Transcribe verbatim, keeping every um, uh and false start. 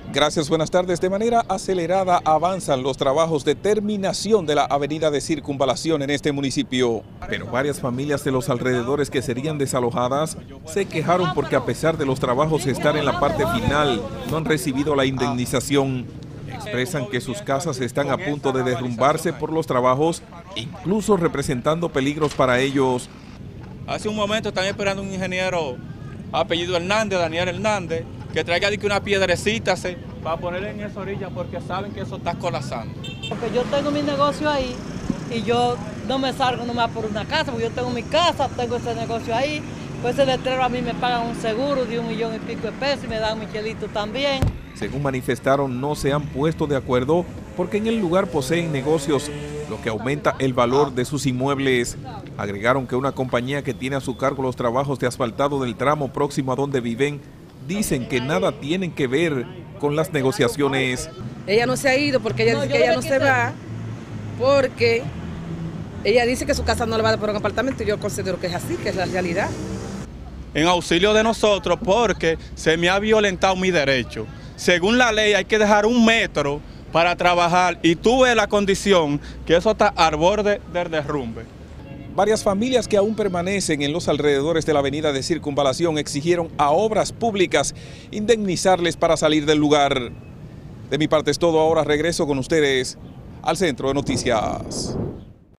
Gracias, buenas tardes. De manera acelerada avanzan los trabajos de terminación de la avenida de Circunvalación en este municipio. Pero varias familias de los alrededores que serían desalojadas se quejaron porque a pesar de los trabajos estar en la parte final, no han recibido la indemnización. Expresan que sus casas están a punto de derrumbarse por los trabajos, incluso representando peligros para ellos. Hace un momento están esperando un ingeniero apellido Hernández, Daniel Hernández, que traiga una piedrecita se, para ponerle en esa orilla porque saben que eso está colapsando. Porque yo tengo mi negocio ahí y yo no me salgo nomás por una casa, porque yo tengo mi casa, tengo ese negocio ahí, pues ese letrero a mí me pagan un seguro de un millón y pico de pesos y me dan mi chelito también. Según manifestaron, no se han puesto de acuerdo porque en el lugar poseen negocios, lo que aumenta el valor de sus inmuebles. Agregaron que una compañía que tiene a su cargo los trabajos de asfaltado del tramo próximo a donde viven, dicen que nada tienen que ver con las negociaciones. Ella no se ha ido porque ella no, dice que ella no se va, porque ella dice que su casa no le va a dar por un apartamento y yo considero que es así, que es la realidad. En auxilio de nosotros porque se me ha violentado mi derecho. Según la ley hay que dejar un metro para trabajar y tuve la condición que eso está al borde del derrumbe. Varias familias que aún permanecen en los alrededores de la avenida de Circunvalación exigieron a Obras Públicas indemnizarles para salir del lugar. De mi parte es todo, ahora regreso con ustedes al Centro de Noticias.